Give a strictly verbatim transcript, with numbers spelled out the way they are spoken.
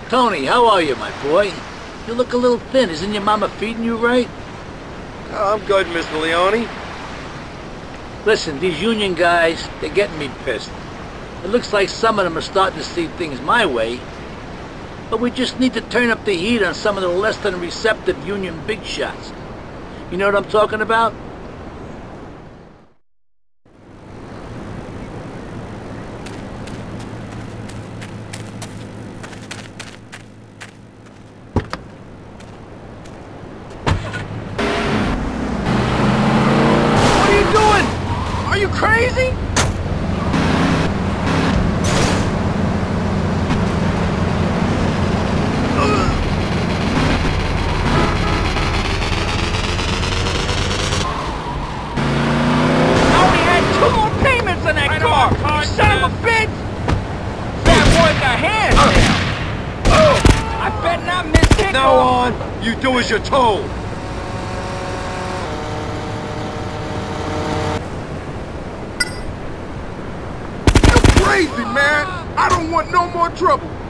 Tony, how are you, my boy? You look a little thin. Isn't your mama feeding you right? Oh, I'm good, Mister Leone. Listen, these union guys, they're getting me pissed. It looks like some of them are starting to see things my way. But we just need to turn up the heat on some of the less than receptive union big shots. You know what I'm talking about? Are you crazy? I only had two more payments on that car! You son of a bitch! That boy got hands now! Oh. I bet not miss it! Now on, you do as you're told! Crazy, man! I don't want no more trouble!